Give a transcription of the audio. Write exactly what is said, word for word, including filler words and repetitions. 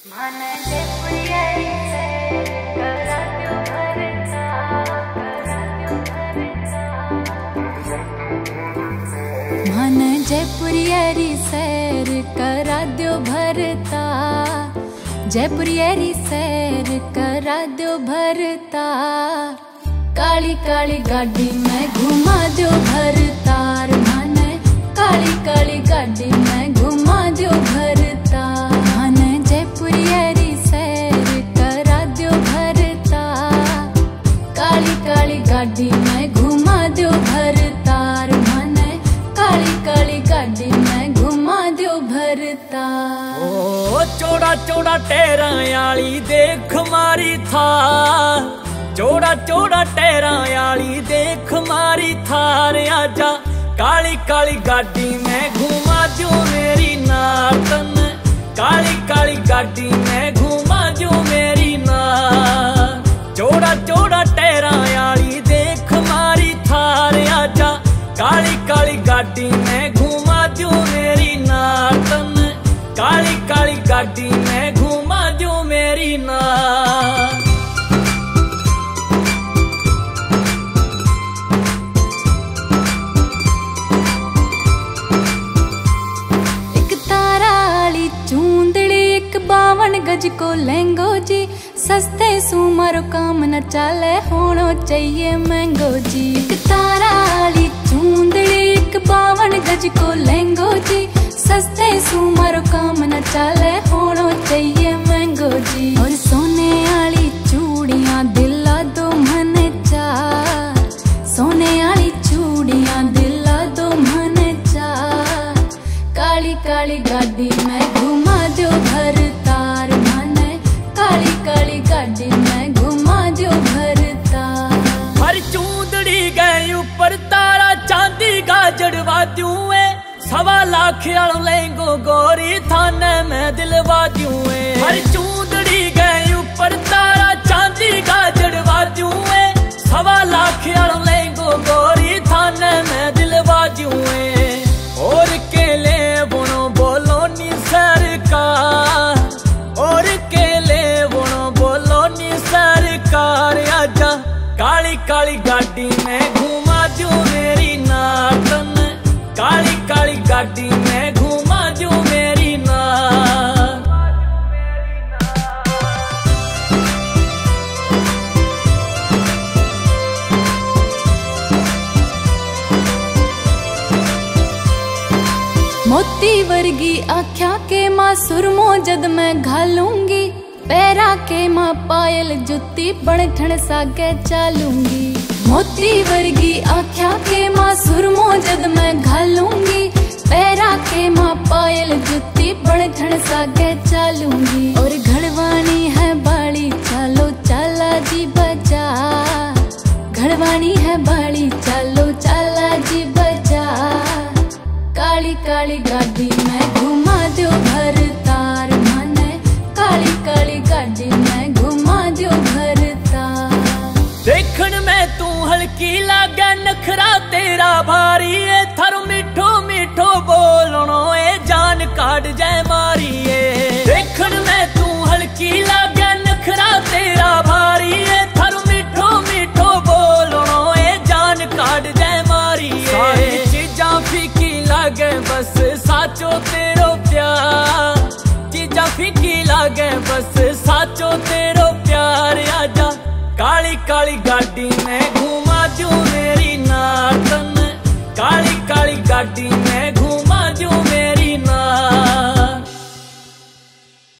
जयपुरियरी सैर करा दो भरता, जयपुरियरी सैर करा दो भरता, काली काली गाड़ी में घुमा दो भरतार, माने काली काली गाड़ी में घुमा दो भरता, माने जयपुरियरी सैर करा दो भरता, काली काली गाड़ी में घुमा दो भरतार, माने काली काली गाड़ी में घुमा दो भरता। ओ चौड़ा चौड़ा टेरा आली देख मारी थार, चौड़ा चौड़ा टेरा आली देख मारी थार, आजा काली काली गाड़ी में घुमा जो मेरी नातन, काली काली गाड़ी में घुमा जो मेरी नार, चौड़ा चौड़ा टेरा आली देख मारी थार, आजा काली काली गाड़ी में घुमा जो मेरी नातन, काली काली गाड़ी में घुमा जो मेरी नार। एक तारा वाली चूंदड़ी, एक बावन गज को लहंगो जी, सस्ते सुमारो काम न चाले होनो चाहिए महंगो जी। एक तारा वाली चूंदड़ी, एक बावन गज को लहंगो जी, सस्ते सुमारो काम न चाले होनो चाहिए महंगो जी। और सोने वाली चूड़ियां दिला दो मने चा, सोने वाली चूड़ियां दिला दो मने चा, काली काली गाड़ी में घुमा दो भरतार, माने काली काली गाड़ी में घुमा दो भरता। हर चूंदड़ी गए ऊपर तारा चांदी का जड़वा दूं, सवा लाख लेंगो गोरी थाने में दिलवा दूं, हर चूंदड़ी गए ऊपर तारा चांदी का जड़वा दूं, सवा लाख लेंगो गोरी थाने में दिलवा दूं। और केले बोनो बोलो नी सरकार, और केले बोनो बोलो नी सरकार, आजा काली काली गाड़ी में घुमा जो मेरी नातन, काली काली गाड़ी में घुमा जो मेरी नार। मोती वर्गी आख्या के माँ सुरमो जद मैं घालूंगी, पैरा के माँ पायल जुत्ती बड़ठण सागे चालूंगी। मोती वर्गी आख्या के माँ सुरमो जद मैं घालूंगी, पैरा के माँ पायल जुत्ती बड़ठण सागे चालूंगी। और घड़वानी है बाड़ी चालो चाला जी बजा, घड़वानी है बाड़ी चालो चाला जी बजा, काली काली गाड़ी में घुमा दो भरतार, माने काली काली गाड़ी में घुमा दो भरता। देखन में तू हल्की लागे नखरा तेरा भारी, ए थारो मिठो मिठो बोलनो ए जान काट जाए मारी, ए देखन में तू हल्की लागे नखरा तेरा भारी, ए थारो मिठो मिठो बोलनो ए जान काट जाए मारी। सारी चीजां फीकी लागे बस साचो तेरो प्यार, चीजां फीकी लागे बस साचो तेरो प्यार, आजा काली काली गाड़ी में घुमा जो मेरी नातन, काली काली गाड़ी